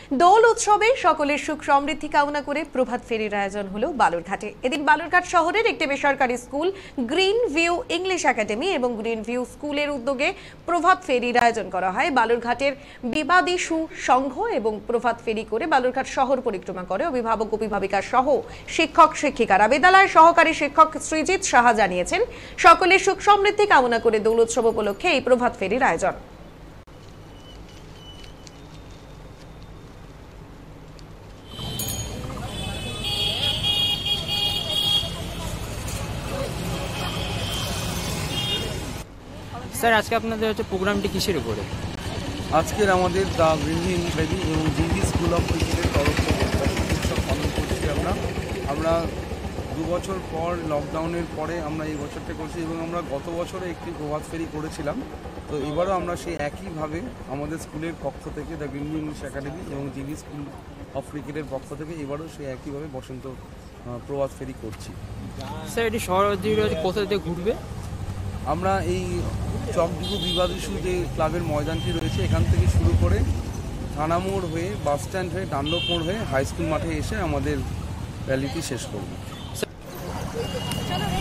দোল উৎসবে সকলের সুখ সমৃদ্ধি কামনা করে প্রভাত ফেরির আয়োজন হলো বালুরঘাটে। এদিন বালুরঘাট শহরের একটি বেসরকারি school Green View English Academy এবং গ্রিন ভিউ স্কুলের উদ্যোগে প্রভাত ফেরির আয়োজন করা হয়। বালুরঘাটের বিবাদিশু সংঘ এবং প্রভাত ফেরি করে বালুরঘাট শহর পরিক্রমা করে অভিভাবক অভিভাবিকা সহ শিক্ষক শিক্ষিকারা। বিদ্যালয়ের সহকারী শিক্ষক সৃজিত সাহা জানিয়েছেন, সকলের সুখ সমৃদ্ধি কামনা করে দোল উৎসব উপলক্ষে এই প্রভাত ফেরির আয়োজন। স্যার, আজকে আপনাদের প্রোগ্রামটি কিসের উপরে? আজকের আমাদের দ্য গ্রিন ভিউ একাডেমি এবং জিবি স্কুল অফ ক্রিকেটের তরফ থেকে উৎসব পালন করছি। আমরা 2 বছর পর লকডাউনের পরে আমরা এই বছরটা করছি এবং আমরা গত বছরে একটি প্রভাত ফেরি করেছিলাম। তো এবারও আমরা সেই একইভাবে আমাদের স্কুলের পক্ষ থেকে the Green View English Academy এবং জিবি স্কুল অফ ক্রিকেটের পক্ষ থেকে এবারও সেই একইভাবে বসন্ত প্রভাত ফেরি করছি। স্যার, এটি শহর কোথা থেকে ঘুরবে? আমরা এই চকডিগু বিবাদিশু যে ক্লাবের ময়দানটি রয়েছে এখান থেকে শুরু করে থানা মোড় হয়ে বাস স্ট্যান্ড হয়ে ডানলোপ মোড় হয়ে হাই স্কুল মাঠে এসে আমাদের র্যালিটি শেষ করব।